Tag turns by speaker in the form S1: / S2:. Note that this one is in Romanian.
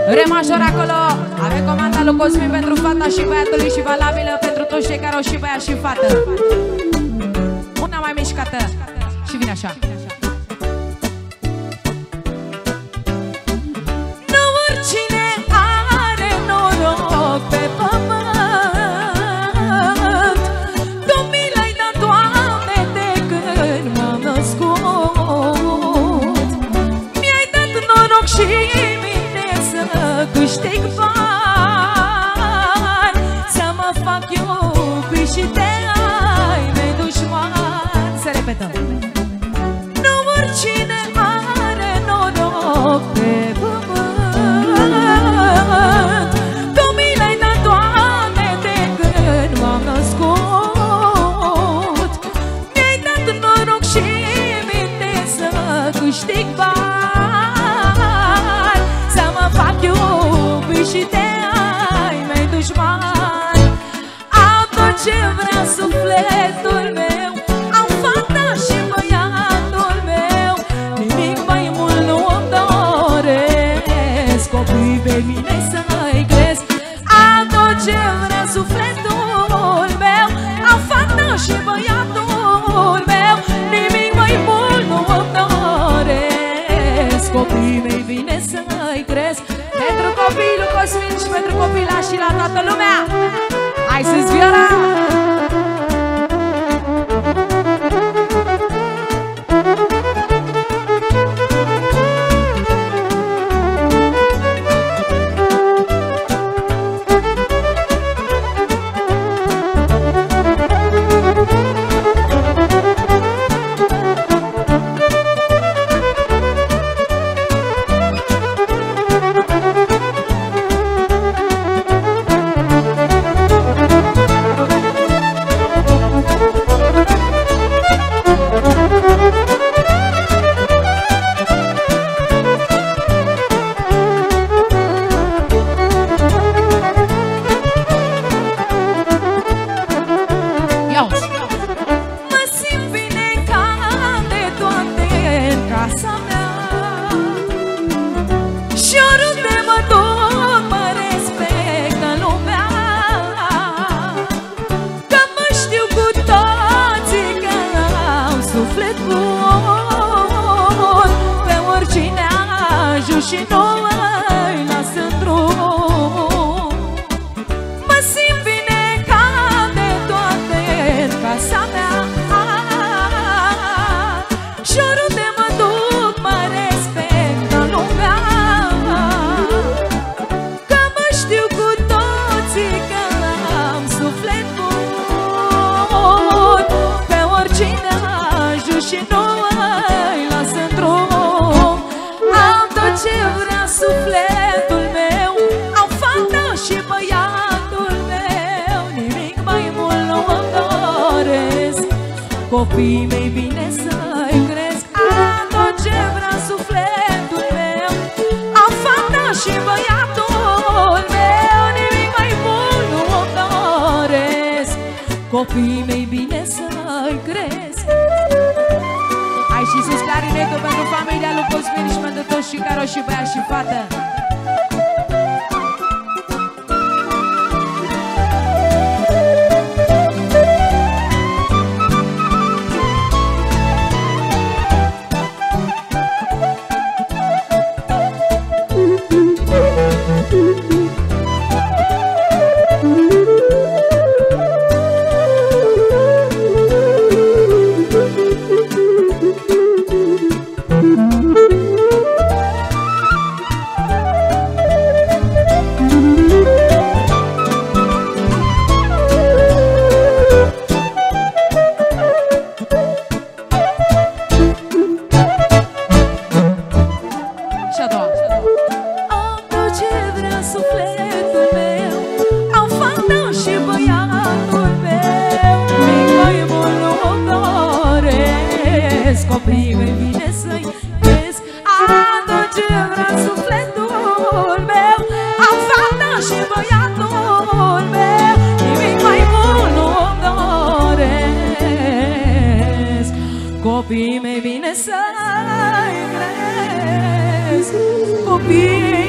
S1: Re major acolo. Avem comanda lui Cosmin pentru fata și băiatului și valabilă pentru toți cei care au și băiat și fată. Una mai mișcată. Și vine așa.
S2: Nu oricine are noroc pe pământ. Tu mi l-ai dat, Doamne, de când m-am născut. Mi-ai dat noroc și mine să câștig bani, să mă fac iubit și de ai mei dușmani.
S1: Se repetă.
S2: Nu oricine are noroc pe pământ. Tu mi l-ai dat, Doamne, de când m-am născut. Mi-ai dat noroc și minte să câștig bani, să mă fac iubit și de ai mei dușmani. Am tot ce vrea sufletul meu, am fata și băiatul meu, nimic mai mult nu-mi doresc, copii pe mine să-i cresc. Am tot ce vrea sufletul meu, am fata și băiatul meu, nimic mai mult nu-mi doresc, copii mei bine să-i cresc.
S1: Pentru copilul Cosmin și pentru copilași și la toată lumea. Hai să-ți viola!
S2: Și nu îi las în drum. Mă simt bine ca de toate în casa mea, și oriunde mă duc mă respect ca lumea, că mă știu cu toții că am suflet bun. Pe oricine ajut și nu îi las în drum. Am tot ce vrea sufletul meu, am fata și băiatul meu, nimic mai mult nu-mi doresc, copiii mei bine să-i cresc. Am tot ce vrea sufletul meu, am fata și băiatul meu, nimic mai mult nu-mi doresc, copiii mei bine să-i cresc.
S1: Hai și sus clarinetul pentru familia lui Cosmin și pentru toți și care o și băiat și fată.
S2: Copiii mei bine să-i cresc. Am tot ce vrea sufletul meu, am fata și băiatul meu, nimic mai mult nu-mi doresc, copiii mei bine să-i cresc. Copiii